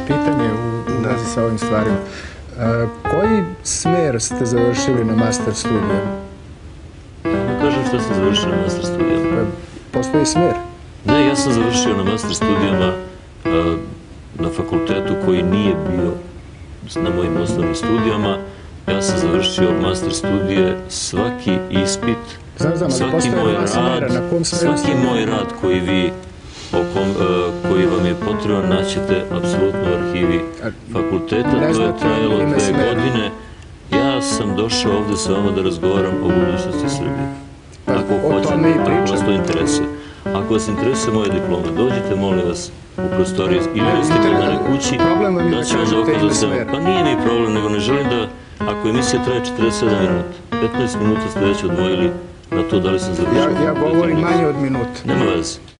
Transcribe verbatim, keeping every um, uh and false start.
pitanje u vezi sa ovim stvarima. Koji smer ste završili na master studijama? Ne kažem šta sam završio na master studijama. Postoji smer? Ne, ja sam završio na master studijama na fakultetu koji nije bio na mojim osnovnim studijama. Ja sam završio master studije, svaki ispit, svaki moj rad, svaki moj rad koji vi koji vam je potreban naćete apsolutno u arhivi fakulteta. To je trajalo dve godine. Ja sam došao ovde sa vama da razgovaram o budućnosti Srbije. Ako hoćete, ako vas to interesuje. Ako vas interesuje moja diploma, dođite, molim vas, u prostoriji ili ste kod mene kući, da ću vam dokaz da sam... Pa nije mi problem, nego ne želim da, ako emisija traje četrdeset sedam minuta, petnaest minuta ste već odvojili na to da li sam završio. Ja govorim manje od minuta. Nema veze.